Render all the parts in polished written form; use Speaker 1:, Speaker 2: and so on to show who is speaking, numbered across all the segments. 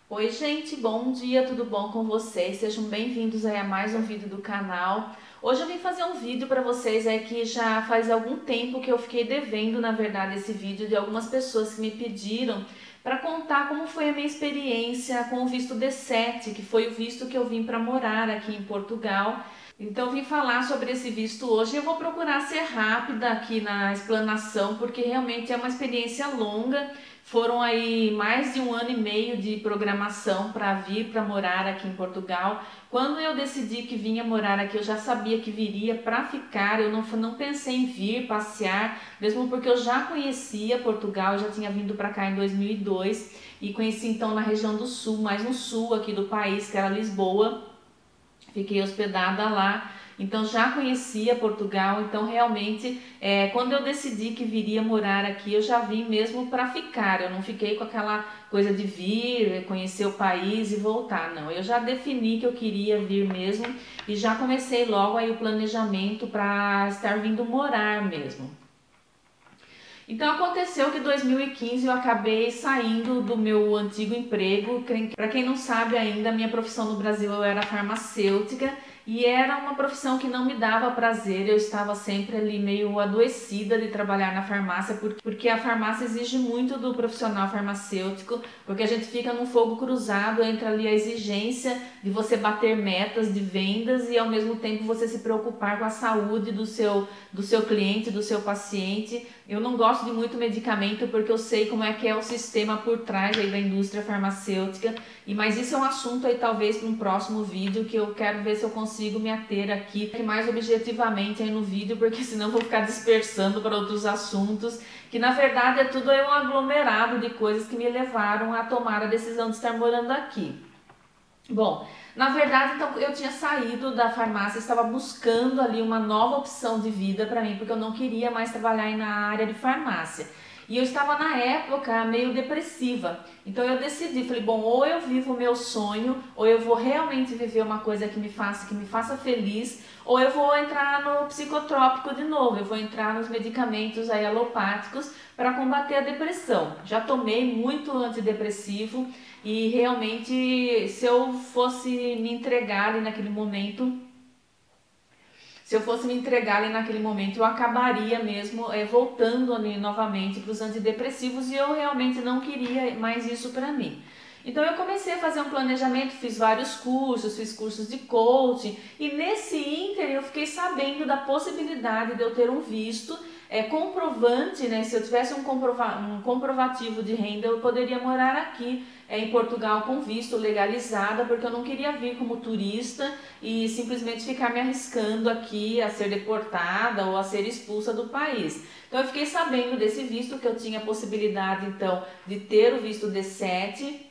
Speaker 1: Oi gente, bom dia, tudo bom com vocês? Sejam bem-vindos aí a mais um vídeo do canal. Hoje eu vim fazer um vídeo para vocês aí que já faz algum tempo que eu fiquei devendo, na verdade, esse vídeo de algumas pessoas que me pediram para contar como foi a minha experiência com o visto D7, que foi o visto que eu vim para morar aqui em Portugal. Então, eu vim falar sobre esse visto hoje. Eu vou procurar ser rápida aqui na explanação, porque realmente é uma experiência longa. Foram aí mais de 1 ano e meio de programação para vir para morar aqui em Portugal. Quando eu decidi que vinha morar aqui, eu já sabia que viria para ficar. Eu não pensei em vir passear, mesmo porque eu já conhecia Portugal, eu já tinha vindo para cá em 2002 e conheci então na região do sul, mais no sul aqui do país, que era Lisboa. Fiquei hospedada lá, então já conhecia Portugal, então realmente quando eu decidi que viria morar aqui, eu já vim mesmo para ficar, eu não fiquei com aquela coisa de vir, conhecer o país e voltar, não, eu já defini que eu queria vir mesmo e já comecei logo aí o planejamento para estar vindo morar mesmo. Então aconteceu que em 2015 eu acabei saindo do meu antigo emprego. Para quem não sabe ainda, a minha profissão no Brasil eu era farmacêutica e era uma profissão que não me dava prazer. Eu estava sempre ali meio adoecida de trabalhar na farmácia, porque a farmácia exige muito do profissional farmacêutico, porque a gente fica num fogo cruzado entre ali a exigência de você bater metas de vendas e ao mesmo tempo você se preocupar com a saúde do seu cliente, do seu paciente. Eu não gosto de muito medicamento porque eu sei como é que é o sistema por trás aí da indústria farmacêutica, mas isso é um assunto aí talvez para um próximo vídeo que eu quero ver se eu consigo me ater aqui mais objetivamente aí no vídeo, porque senão eu vou ficar dispersando para outros assuntos, que na verdade é tudo aí um aglomerado de coisas que me levaram a tomar a decisão de estar morando aqui. Bom, na verdade, então eu tinha saído da farmácia, estava buscando ali uma nova opção de vida para mim, porque eu não queria mais trabalhar na área de farmácia. E eu estava na época meio depressiva. Então eu decidi, falei, bom, ou eu vivo o meu sonho, ou eu vou realmente viver uma coisa que me faça feliz, ou eu vou entrar no psicotrópico de novo, eu vou entrar nos medicamentos aí alopáticos para combater a depressão. Já tomei muito antidepressivo e realmente se eu fosse me entregar ali naquele momento, se eu fosse me entregar ali naquele momento, eu acabaria mesmo voltando ali novamente para os antidepressivos e eu realmente não queria mais isso para mim. Então eu comecei a fazer um planejamento, fiz vários cursos, fiz cursos de coaching e nesse ínter eu fiquei sabendo da possibilidade de eu ter um visto comprovante, né? Se eu tivesse um comprovativo de renda, eu poderia morar aqui em Portugal com visto legalizada, porque eu não queria vir como turista e simplesmente ficar me arriscando aqui a ser deportada ou a ser expulsa do país. Então eu fiquei sabendo desse visto, que eu tinha a possibilidade então de ter o visto D7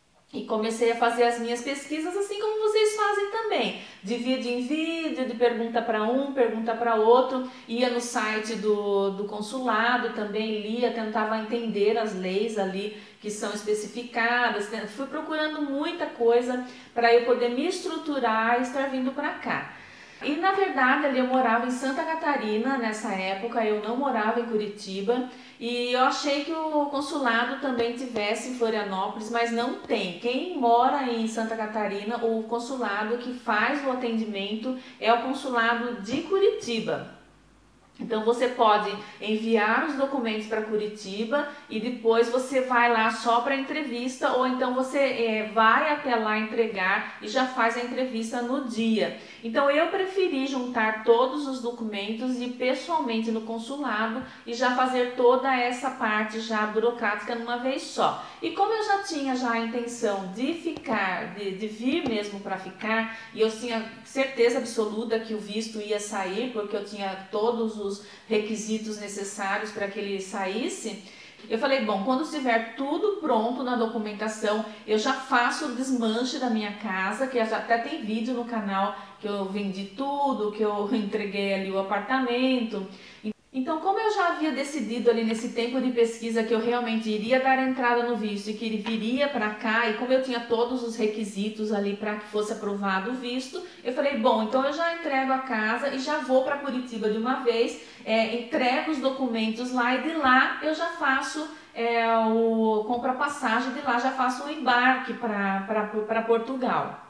Speaker 1: e comecei a fazer as minhas pesquisas assim como vocês fazem também, de vídeo em vídeo, de pergunta para um, pergunta para outro, ia no site do consulado, também lia, tentava entender as leis ali que são especificadas, fui procurando muita coisa para eu poder me estruturar e estar vindo para cá. E na verdade ali eu morava em Santa Catarina nessa época, eu não morava em Curitiba e eu achei que o consulado também tivesse em Florianópolis, mas não tem. Quem mora em Santa Catarina, o consulado que faz o atendimento é o consulado de Curitiba. Então você pode enviar os documentos para Curitiba e depois você vai lá só para entrevista, ou então você vai até lá entregar e já faz a entrevista no dia. Então eu preferi juntar todos os documentos e ir pessoalmente no consulado e já fazer toda essa parte já burocrática numa vez só. E como eu já tinha a intenção de ficar, de vir mesmo para ficar, e eu tinha certeza absoluta que o visto ia sair, porque eu tinha todos os requisitos necessários para que ele saísse, eu falei, bom, quando estiver tudo pronto na documentação, eu já faço o desmanche da minha casa, que já até tem vídeo no canal que eu vendi tudo, que eu entreguei ali o apartamento. Então, como eu já havia decidido ali nesse tempo de pesquisa que eu realmente iria dar entrada no visto e que ele viria para cá, e como eu tinha todos os requisitos ali para que fosse aprovado o visto, eu falei, bom, então eu já entrego a casa e já vou para Curitiba de uma vez, entrego os documentos lá e de lá eu já faço compro a passagem, de lá já faço o embarque para Portugal.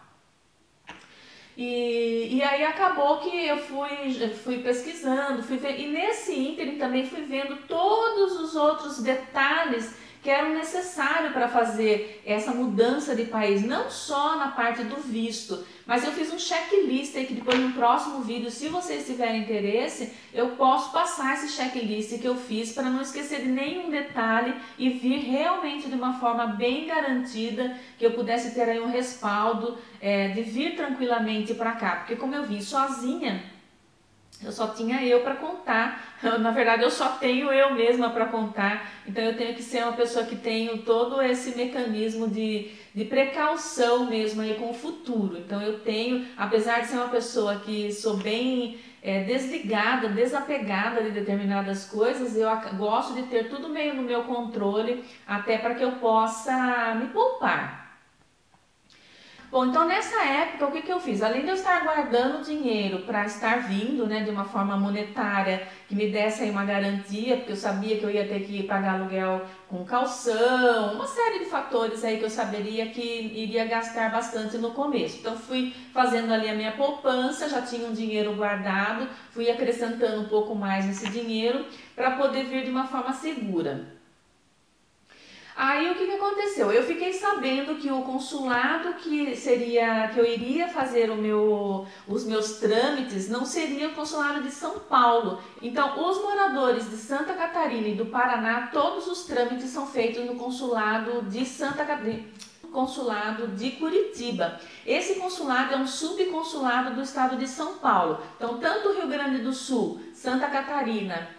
Speaker 1: E aí acabou que eu fui pesquisando, e nesse ínterim também fui vendo todos os outros detalhes que eram necessários para fazer essa mudança de país, não só na parte do visto, mas eu fiz um checklist aí que depois no próximo vídeo, se vocês tiverem interesse, eu posso passar esse checklist que eu fiz para não esquecer de nenhum detalhe e vir realmente de uma forma bem garantida, que eu pudesse ter aí um respaldo de vir tranquilamente para cá, porque como eu vim sozinha, eu só tinha eu para contar, na verdade eu só tenho eu mesma para contar, então eu tenho que ser uma pessoa que tenho todo esse mecanismo de precaução mesmo aí com o futuro. Então eu tenho, apesar de ser uma pessoa que sou bem desligada, desapegada de determinadas coisas, eu gosto de ter tudo meio no meu controle, até para que eu possa me poupar. Bom, então nessa época o que eu fiz? Além de eu estar guardando dinheiro para estar vindo, né, de uma forma monetária que me desse aí uma garantia, porque eu sabia que eu ia ter que pagar aluguel com calção, uma série de fatores aí que eu saberia que iria gastar bastante no começo. Então fui fazendo ali a minha poupança, já tinha um dinheiro guardado, fui acrescentando um pouco mais nesse dinheiro para poder vir de uma forma segura. Aí o que aconteceu? Eu fiquei sabendo que o consulado que eu iria fazer os meus trâmites não seria o consulado de São Paulo. Então, os moradores de Santa Catarina e do Paraná, todos os trâmites são feitos no consulado de Santa Catarina. Consulado de Curitiba. Esse consulado é um subconsulado do estado de São Paulo. Então, tanto o Rio Grande do Sul, Santa Catarina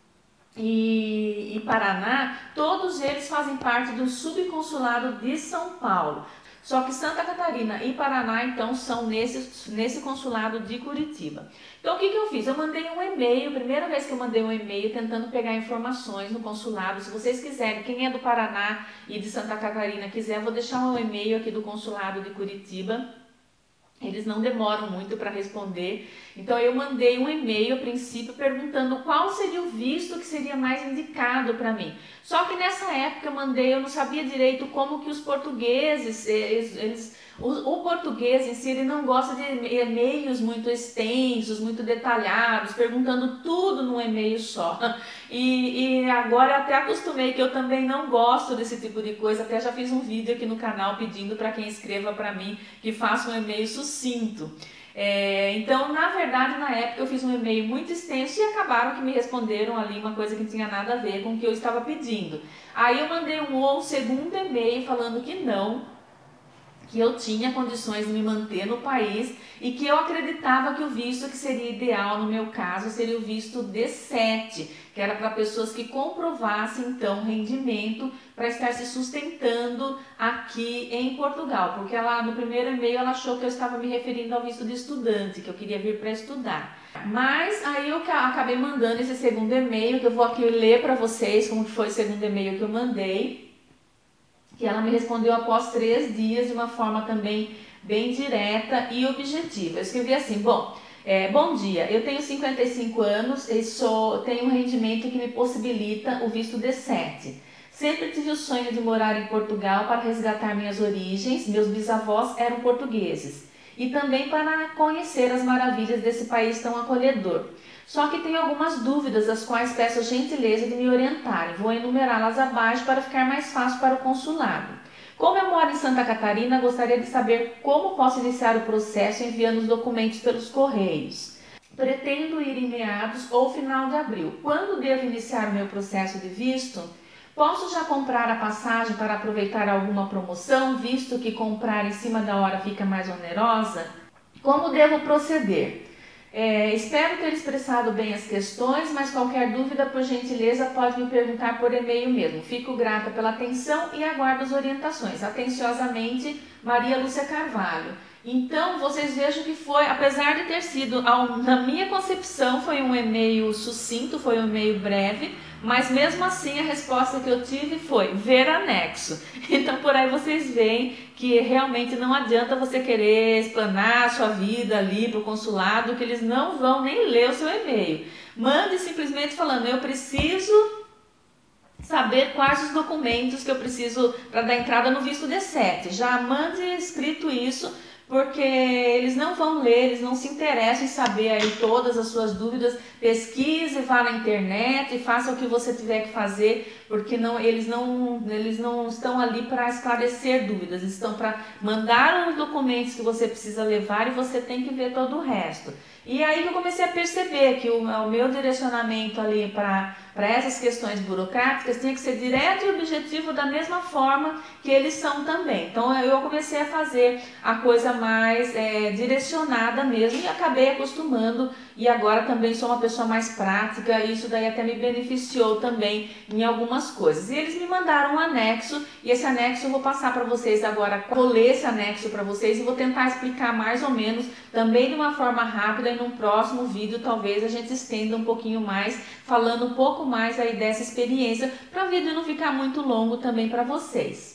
Speaker 1: e Paraná, todos eles fazem parte do subconsulado de São Paulo. Só que Santa Catarina e Paraná, então, são nesse consulado de Curitiba. Então, o que eu fiz? Eu mandei um e-mail, primeira vez que eu mandei um e-mail tentando pegar informações no consulado. Se vocês quiserem, quem é do Paraná e de Santa Catarina quiser, eu vou deixar um e-mail aqui do consulado de Curitiba. Eles não demoram muito para responder. Então eu mandei um e-mail a princípio perguntando qual seria o visto que seria mais indicado para mim. Só que nessa época eu não sabia direito como que os portugueses, o português em si, ele não gosta de e-mails muito extensos, muito detalhados, perguntando tudo num e-mail só. E agora eu até acostumei que eu também não gosto desse tipo de coisa, até já fiz um vídeo aqui no canal pedindo para quem escreva para mim que faça um e-mail sucinto. Então, na verdade, na época eu fiz um e-mail muito extenso e acabaram que me responderam ali uma coisa que não tinha nada a ver com o que eu estava pedindo. Aí eu mandei um segundo e-mail falando que não, que eu tinha condições de me manter no país e que eu acreditava que o visto que seria ideal no meu caso seria o visto D7, que era para pessoas que comprovassem então rendimento para estar se sustentando aqui em Portugal, porque ela no primeiro e-mail ela achou que eu estava me referindo ao visto de estudante, que eu queria vir para estudar. Mas aí eu acabei mandando esse segundo e-mail, que eu vou aqui ler para vocês como foi o segundo e-mail que eu mandei, que ela me respondeu após 3 dias de uma forma também bem direta e objetiva. Eu escrevi assim, bom dia, eu tenho 55 anos e tenho um rendimento que me possibilita o visto D7. Sempre tive o sonho de morar em Portugal para resgatar minhas origens, meus bisavós eram portugueses, e também para conhecer as maravilhas desse país tão acolhedor. Só que tenho algumas dúvidas, as quais peço a gentileza de me orientarem. Vou enumerá-las abaixo para ficar mais fácil para o consulado. Como eu moro em Santa Catarina, gostaria de saber como posso iniciar o processo enviando os documentos pelos correios. Pretendo ir em meados ou final de abril. Quando devo iniciar o meu processo de visto? Posso já comprar a passagem para aproveitar alguma promoção, visto que comprar em cima da hora fica mais onerosa? Como devo proceder? Espero ter expressado bem as questões, mas qualquer dúvida, por gentileza, pode me perguntar por e-mail mesmo. Fico grata pela atenção e aguardo as orientações. Atenciosamente, Maria Lúcia Carvalho. Então, vocês vejam que foi, apesar de ter sido, na minha concepção, foi um e-mail sucinto, foi um e-mail breve, mas mesmo assim a resposta que eu tive foi ver anexo. Então, por aí vocês veem que realmente não adianta você querer explanar a sua vida ali para o consulado, que eles não vão nem ler o seu e-mail. Mande simplesmente falando, eu preciso saber quais os documentos que eu preciso para dar entrada no visto D7. Já mande escrito isso, porque eles não vão ler, eles não se interessam em saber aí todas as suas dúvidas. Pesquise, vá na internet e faça o que você tiver que fazer, porque eles não estão ali para esclarecer dúvidas, eles estão para mandar os documentos que você precisa levar e você tem que ver todo o resto. E aí eu comecei a perceber que o meu direcionamento ali para essas questões burocráticas tinha que ser direto e objetivo da mesma forma que eles são também. Então eu comecei a fazer a coisa mais direcionada mesmo e acabei acostumando, e agora também sou uma pessoa mais prática, e isso daí até me beneficiou também em algumas coisas. E eles me mandaram um anexo, e esse anexo eu vou passar para vocês agora. Vou ler esse anexo para vocês e vou tentar explicar mais ou menos também de uma forma rápida, e num próximo vídeo talvez a gente estenda um pouquinho mais, falando um pouco mais aí dessa experiência, para o vídeo não ficar muito longo também para vocês.